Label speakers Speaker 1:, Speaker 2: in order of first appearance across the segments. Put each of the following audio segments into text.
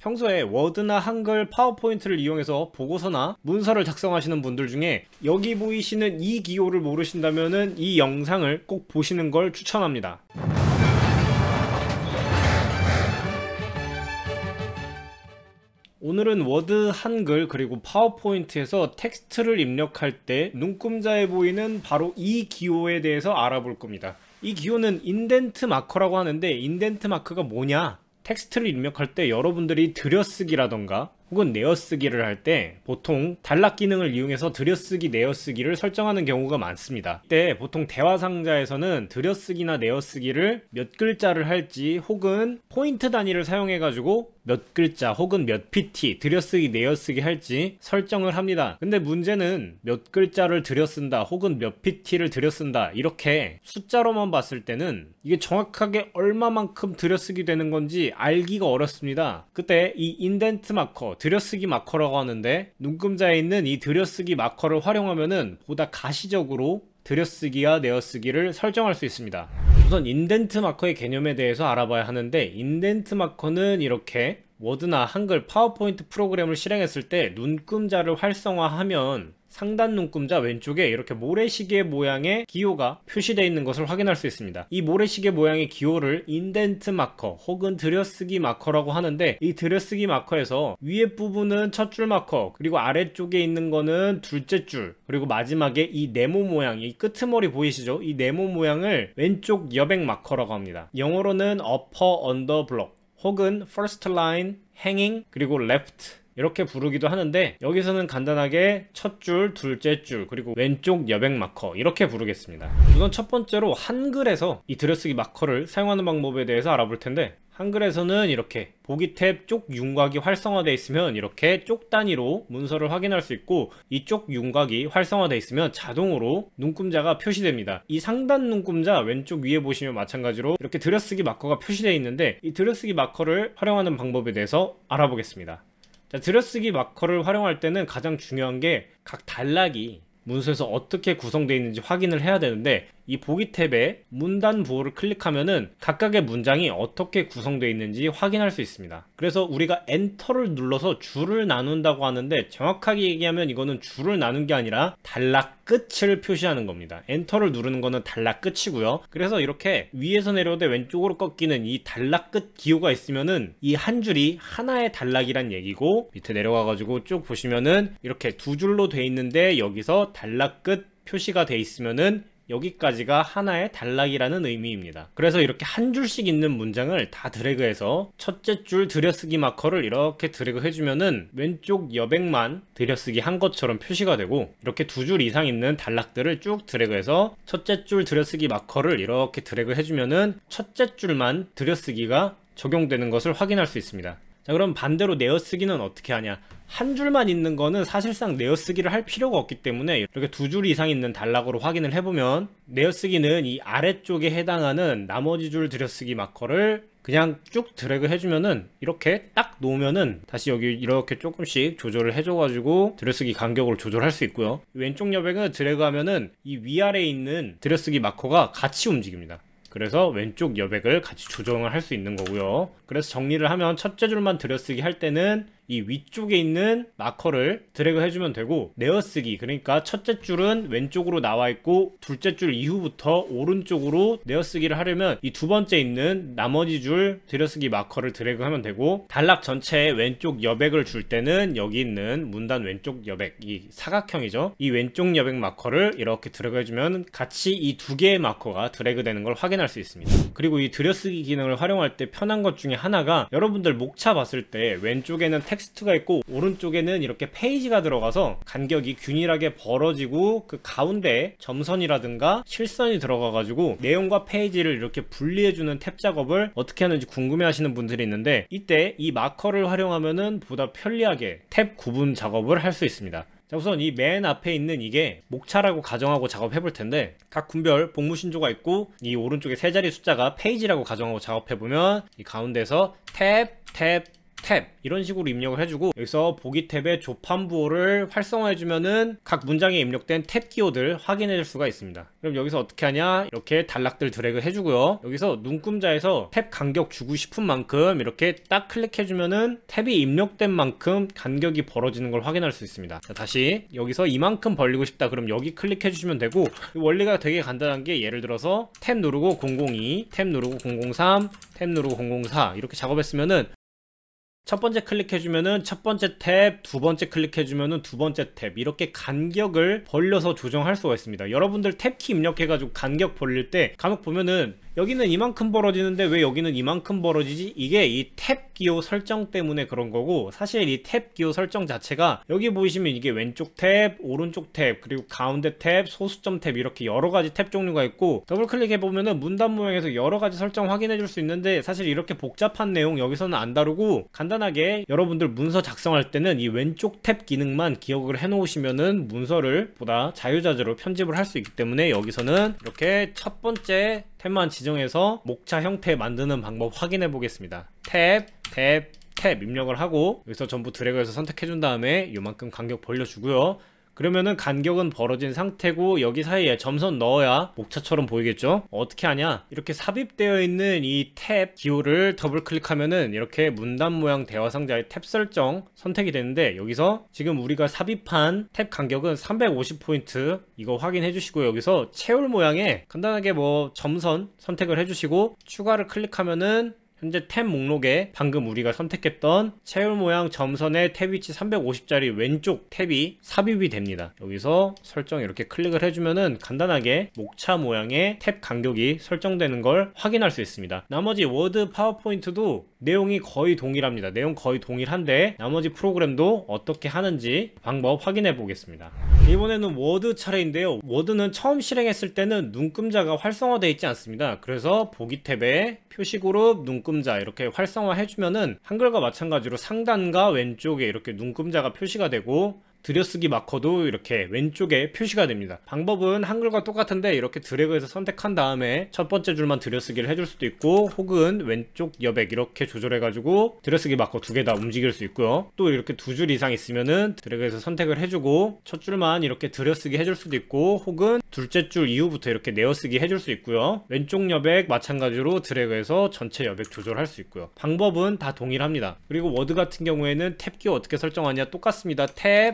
Speaker 1: 평소에 워드나 한글, 파워포인트를 이용해서 보고서나 문서를 작성하시는 분들 중에 여기 보이시는 이 기호를 모르신다면은 이 영상을 꼭 보시는 걸 추천합니다. 오늘은 워드, 한글, 그리고 파워포인트에서 텍스트를 입력할 때 눈금자에 보이는 바로 이 기호에 대해서 알아볼 겁니다. 이 기호는 인덴트 마커라고 하는데, 인덴트 마커가 뭐냐? 텍스트를 입력할 때 여러분들이 들여쓰기라던가 혹은 내어쓰기를 할 때 보통 단락 기능을 이용해서 들여쓰기, 내어쓰기를 설정하는 경우가 많습니다. 이때 보통 대화 상자에서는 들여쓰기나 내어쓰기를 몇 글자를 할지 혹은 포인트 단위를 사용해 가지고 몇 글자 혹은 몇 pt 들여쓰기, 내어쓰기 할지 설정을 합니다. 근데 문제는 몇 글자를 들여쓴다 혹은 몇 pt를 들여쓴다 이렇게 숫자로만 봤을 때는 이게 정확하게 얼마만큼 들여쓰기 되는 건지 알기가 어렵습니다. 그때 이 인덴트 마커, 들여쓰기 마커라고 하는데, 눈금자에 있는 이 들여쓰기 마커를 활용하면은 보다 가시적으로 들여쓰기와 내어쓰기를 설정할 수 있습니다. 우선 인덴트 마커의 개념에 대해서 알아봐야 하는데, 인덴트 마커는 이렇게 워드나 한글, 파워포인트 프로그램을 실행했을 때 눈금자를 활성화하면 상단 눈금자 왼쪽에 이렇게 모래시계 모양의 기호가 표시되어 있는 것을 확인할 수 있습니다. 이 모래시계 모양의 기호를 인덴트 마커 혹은 들여쓰기 마커라고 하는데, 이 들여쓰기 마커에서 위에 부분은 첫 줄 마커, 그리고 아래쪽에 있는 거는 둘째 줄, 그리고 마지막에 이 네모 모양, 이 끄트머리 보이시죠? 이 네모 모양을 왼쪽 여백 마커라고 합니다. 영어로는 upper under block 혹은 first line, hanging, 그리고 left 이렇게 부르기도 하는데, 여기서는 간단하게 첫 줄, 둘째 줄, 그리고 왼쪽 여백 마커 이렇게 부르겠습니다. 우선 첫 번째로 한글에서 이 들여쓰기 마커를 사용하는 방법에 대해서 알아볼 텐데, 한글에서는 이렇게 보기 탭 쪽 윤곽이 활성화되어 있으면 이렇게 쪽 단위로 문서를 확인할 수 있고, 이쪽 윤곽이 활성화되어 있으면 자동으로 눈금자가 표시됩니다. 이 상단 눈금자 왼쪽 위에 보시면 마찬가지로 이렇게 들여쓰기 마커가 표시되어 있는데, 이 들여쓰기 마커를 활용하는 방법에 대해서 알아보겠습니다. 자, 들여쓰기 마커를 활용할 때는 가장 중요한 게 각 단락이 문서에서 어떻게 구성되어 있는지 확인을 해야 되는데, 이 보기 탭에 문단 부호를 클릭하면은 각각의 문장이 어떻게 구성되어 있는지 확인할 수 있습니다. 그래서 우리가 엔터를 눌러서 줄을 나눈다고 하는데, 정확하게 얘기하면 이거는 줄을 나눈 게 아니라 단락 끝을 표시하는 겁니다. 엔터를 누르는 거는 단락 끝이고요. 그래서 이렇게 위에서 내려오되 왼쪽으로 꺾이는 이 단락 끝 기호가 있으면은 이 한 줄이 하나의 단락이란 얘기고, 밑에 내려가 가지고 쭉 보시면은 이렇게 두 줄로 돼 있는데 여기서 단락 끝 표시가 돼 있으면은 여기까지가 하나의 단락이라는 의미입니다. 그래서 이렇게 한 줄씩 있는 문장을 다 드래그해서 첫째 줄 들여쓰기 마커를 이렇게 드래그 해주면은 왼쪽 여백만 들여쓰기 한 것처럼 표시가 되고, 이렇게 두 줄 이상 있는 단락들을 쭉 드래그해서 첫째 줄 들여쓰기 마커를 이렇게 드래그 해주면은 첫째 줄만 들여쓰기가 적용되는 것을 확인할 수 있습니다. 자, 그럼 반대로 내어쓰기는 어떻게 하냐? 한 줄만 있는 거는 사실상 내어쓰기를 할 필요가 없기 때문에 이렇게 두 줄 이상 있는 단락으로 확인을 해보면, 내어쓰기는 이 아래쪽에 해당하는 나머지 줄 들여쓰기 마커를 그냥 쭉 드래그 해주면은 이렇게 딱 놓으면은 다시 여기 이렇게 조금씩 조절을 해줘가지고 들여쓰기 간격을 조절할 수 있고요. 왼쪽 여백은 드래그 하면은 이 위아래에 있는 들여쓰기 마커가 같이 움직입니다. 그래서 왼쪽 여백을 같이 조정을 할 수 있는 거고요. 그래서 정리를 하면 첫째 줄만 들여쓰기 할 때는 이 위쪽에 있는 마커를 드래그 해주면 되고, 내어쓰기, 그러니까 첫째 줄은 왼쪽으로 나와 있고 둘째 줄 이후부터 오른쪽으로 내어쓰기를 하려면 이 두 번째 있는 나머지 줄 들여쓰기 마커를 드래그 하면 되고, 단락 전체에 왼쪽 여백을 줄 때는 여기 있는 문단 왼쪽 여백, 이 사각형이죠, 이 왼쪽 여백 마커를 이렇게 드래그 해주면 같이 이 두 개의 마커가 드래그 되는 걸 확인할 수 있습니다. 그리고 이 들여쓰기 기능을 활용할 때 편한 것 중에 하나가, 여러분들 목차 봤을 때 왼쪽에는 텍스트가 있고 오른쪽에는 이렇게 페이지가 들어가서 간격이 균일하게 벌어지고, 그 가운데에 점선이라든가 실선이 들어가 가지고 내용과 페이지를 이렇게 분리해주는 탭 작업을 어떻게 하는지 궁금해 하시는 분들이 있는데, 이때 이 마커를 활용하면은 보다 편리하게 탭 구분 작업을 할 수 있습니다. 자, 우선 이 맨 앞에 있는 이게 목차라고 가정하고 작업해 볼 텐데, 각 군별 복무신조가 있고 이 오른쪽에 세 자리 숫자가 페이지라고 가정하고 작업해 보면 이 가운데서 탭, 탭, 탭 이런 식으로 입력을 해주고, 여기서 보기 탭의 조판부호를 활성화해주면은 각 문장에 입력된 탭 기호들 확인해줄 수가 있습니다. 그럼 여기서 어떻게 하냐, 이렇게 단락들 드래그 해주고요. 여기서 눈금자에서 탭 간격 주고 싶은 만큼 이렇게 딱 클릭해주면은 탭이 입력된 만큼 간격이 벌어지는 걸 확인할 수 있습니다. 자, 다시 여기서 이만큼 벌리고 싶다 그럼 여기 클릭해주시면 되고, 원리가 되게 간단한 게, 예를 들어서 탭 누르고 002, 탭 누르고 003, 탭 누르고 004 이렇게 작업했으면은 첫 번째 클릭해주면은 첫 번째 탭, 두 번째 클릭해주면은 두 번째 탭, 이렇게 간격을 벌려서 조정할 수가 있습니다. 여러분들 탭키 입력해가지고 간격 벌릴 때 간혹 보면은 여기는 이만큼 벌어지는데 왜 여기는 이만큼 벌어지지? 이게 이 탭 기호 설정 때문에 그런 거고, 사실 이 탭 기호 설정 자체가 여기 보이시면 이게 왼쪽 탭, 오른쪽 탭, 그리고 가운데 탭, 소수점 탭 이렇게 여러가지 탭 종류가 있고, 더블 클릭해보면은 문단 모양에서 여러가지 설정 확인해줄 수 있는데, 사실 이렇게 복잡한 내용 여기서는 안 다루고 간단하게 여러분들 문서 작성할 때는 이 왼쪽 탭 기능만 기억을 해놓으시면은 문서를 보다 자유자재로 편집을 할 수 있기 때문에, 여기서는 이렇게 첫 번째 탭만 지정해서 목차 형태 만드는 방법 확인해 보겠습니다. 탭, 탭, 탭 입력을 하고 여기서 전부 드래그해서 선택해 준 다음에 요만큼 간격 벌려주고요. 그러면은 간격은 벌어진 상태고, 여기 사이에 점선 넣어야 목차처럼 보이겠죠? 어떻게 하냐, 이렇게 삽입되어 있는 이 탭 기호를 더블 클릭하면은 이렇게 문단 모양 대화 상자의 탭 설정 선택이 되는데, 여기서 지금 우리가 삽입한 탭 간격은 350포인트 이거 확인해 주시고, 여기서 채울 모양에 간단하게 뭐 점선 선택을 해 주시고, 추가를 클릭하면은 현재 탭 목록에 방금 우리가 선택했던 채울 모양 점선의 탭 위치 350짜리 왼쪽 탭이 삽입이 됩니다. 여기서 설정 이렇게 클릭을 해주면은 간단하게 목차 모양의 탭 간격이 설정되는 걸 확인할 수 있습니다. 나머지 워드, 파워포인트도 내용이 거의 동일합니다. 내용 거의 동일한데 나머지 프로그램도 어떻게 하는지 방법 확인해 보겠습니다. 이번에는 워드 차례인데요. 워드는 처음 실행했을 때는 눈금자가 활성화되어 있지 않습니다. 그래서 보기 탭에 표시그룹 눈금자 이렇게 활성화 해주면은 한글과 마찬가지로 상단과 왼쪽에 이렇게 눈금자가 표시가 되고, 들여쓰기 마커도 이렇게 왼쪽에 표시가 됩니다. 방법은 한글과 똑같은데 이렇게 드래그해서 선택한 다음에 첫 번째 줄만 들여쓰기를 해줄 수도 있고, 혹은 왼쪽 여백 이렇게 조절해가지고 들여쓰기 마커 두 개 다 움직일 수 있고요. 또 이렇게 두 줄 이상 있으면은 드래그해서 선택을 해주고 첫 줄만 이렇게 들여쓰기 해줄 수도 있고, 혹은 둘째 줄 이후부터 이렇게 내어쓰기 해줄 수 있고요. 왼쪽 여백 마찬가지로 드래그해서 전체 여백 조절할 수 있고요. 방법은 다 동일합니다. 그리고 워드 같은 경우에는 탭 기호 어떻게 설정하냐, 똑같습니다.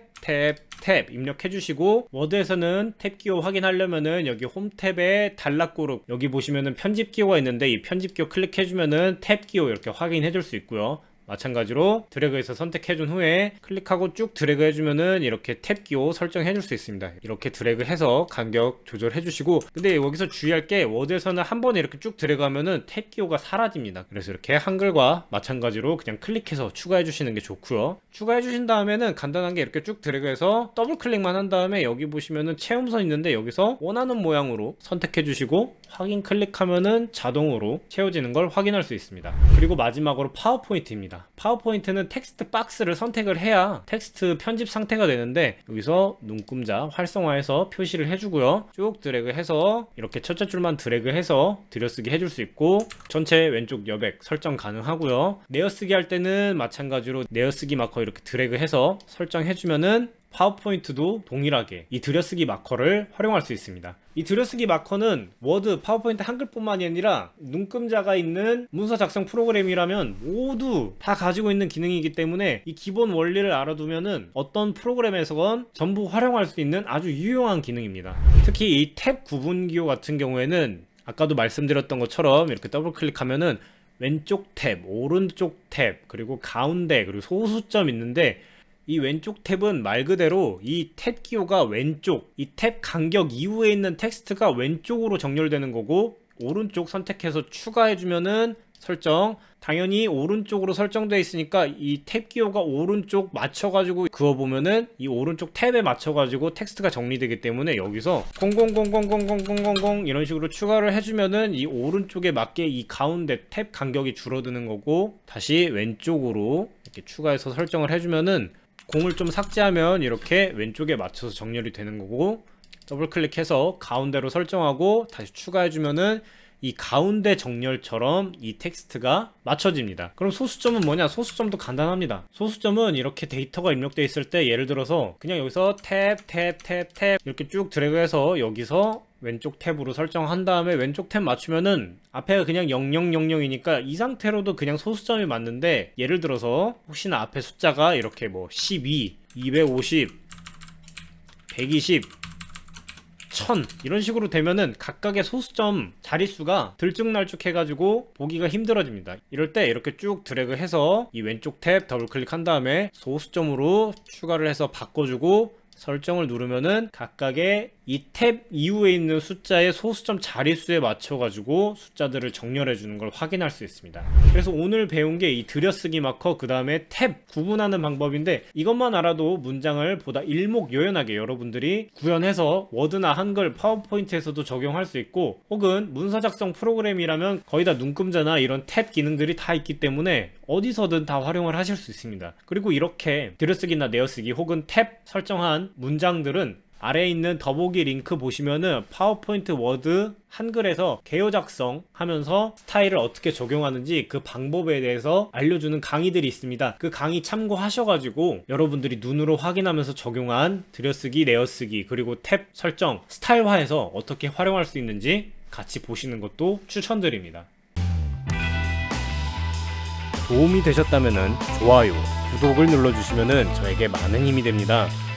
Speaker 1: 탭 입력해 주시고, 워드에서는 탭 기호 확인하려면은 여기 홈 탭에 단락 그룹 여기 보시면은 편집 기호가 있는데, 이 편집 기호 클릭해 주면은 탭 기호 이렇게 확인해 줄 수 있고요. 마찬가지로 드래그해서 선택해준 후에 클릭하고 쭉 드래그 해주면은 이렇게 탭 기호 설정해줄 수 있습니다. 이렇게 드래그해서 간격 조절해주시고, 근데 여기서 주의할 게, 워드에서는 한 번에 이렇게 쭉 드래그하면은 탭 기호가 사라집니다. 그래서 이렇게 한글과 마찬가지로 그냥 클릭해서 추가해주시는 게 좋고요. 추가해주신 다음에는 간단하게 이렇게 쭉 드래그해서 더블 클릭만 한 다음에 여기 보시면은 채움선 있는데, 여기서 원하는 모양으로 선택해주시고 확인 클릭하면은 자동으로 채워지는 걸 확인할 수 있습니다. 그리고 마지막으로 파워포인트입니다. 파워포인트는 텍스트 박스를 선택을 해야 텍스트 편집 상태가 되는데, 여기서 눈금자 활성화해서 표시를 해주고요. 쭉 드래그해서 이렇게 첫째 줄만 드래그해서 들여쓰기 해줄 수 있고, 전체 왼쪽 여백 설정 가능하고요. 내어쓰기 할 때는 마찬가지로 내어쓰기 마커 이렇게 드래그해서 설정해주면은 파워포인트도 동일하게 이 들여쓰기 마커를 활용할 수 있습니다. 이 들여쓰기 마커는 워드, 파워포인트 한글뿐만이 아니라 눈금자가 있는 문서 작성 프로그램이라면 모두 다 가지고 있는 기능이기 때문에, 이 기본 원리를 알아두면은 어떤 프로그램에서건 전부 활용할 수 있는 아주 유용한 기능입니다. 특히 이 탭 구분 기호 같은 경우에는 아까도 말씀드렸던 것처럼 이렇게 더블 클릭하면은 왼쪽 탭, 오른쪽 탭, 그리고 가운데, 그리고 소수점 있는데, 이 왼쪽 탭은 말 그대로 이 탭 기호가 왼쪽, 이 탭 간격 이후에 있는 텍스트가 왼쪽으로 정렬되는 거고, 오른쪽 선택해서 추가해주면은 설정, 당연히 오른쪽으로 설정되어 있으니까 이 탭 기호가 오른쪽 맞춰가지고 그어보면은 이 오른쪽 탭에 맞춰가지고 텍스트가 정리되기 때문에, 여기서 0000000000 이런 식으로 추가를 해주면은 이 오른쪽에 맞게 이 가운데 탭 간격이 줄어드는 거고, 다시 왼쪽으로 이렇게 추가해서 설정을 해주면은 공을 좀 삭제하면 이렇게 왼쪽에 맞춰서 정렬이 되는 거고, 더블 클릭해서 가운데로 설정하고 다시 추가해주면은 이 가운데 정렬처럼 이 텍스트가 맞춰집니다. 그럼 소수점은 뭐냐? 소수점도 간단합니다. 소수점은 이렇게 데이터가 입력되어 있을 때 예를 들어서 그냥 여기서 탭 이렇게 쭉 드래그해서 여기서 왼쪽 탭으로 설정한 다음에 왼쪽 탭 맞추면은 앞에가 그냥 0000이니까 이 상태로도 그냥 소수점이 맞는데, 예를 들어서 혹시나 앞에 숫자가 이렇게 뭐 12, 250, 120, 1000 이런 식으로 되면은 각각의 소수점 자릿수가 들쭉날쭉 해가지고 보기가 힘들어집니다. 이럴 때 이렇게 쭉 드래그 해서 이 왼쪽 탭 더블 클릭한 다음에 소수점으로 추가를 해서 바꿔주고 설정을 누르면은 각각의 이 탭 이후에 있는 숫자의 소수점 자릿수에 맞춰가지고 숫자들을 정렬해 주는 걸 확인할 수 있습니다. 그래서 오늘 배운 게 이 들여쓰기 마커, 그 다음에 탭 구분하는 방법인데, 이것만 알아도 문장을 보다 일목요연하게 여러분들이 구현해서 워드나 한글, 파워포인트에서도 적용할 수 있고, 혹은 문서 작성 프로그램이라면 거의 다 눈금자나 이런 탭 기능들이 다 있기 때문에 어디서든 다 활용을 하실 수 있습니다. 그리고 이렇게 들여쓰기나 내어쓰기 혹은 탭 설정한 문장들은 아래에 있는 더보기 링크 보시면은 파워포인트, 워드, 한글에서 개요 작성 하면서 스타일을 어떻게 적용하는지 그 방법에 대해서 알려주는 강의들이 있습니다. 그 강의 참고하셔가지고 여러분들이 눈으로 확인하면서 적용한 들여쓰기, 내어쓰기, 그리고 탭 설정, 스타일화해서 어떻게 활용할 수 있는지 같이 보시는 것도 추천드립니다. 도움이 되셨다면 좋아요, 구독을 눌러주시면 저에게 많은 힘이 됩니다.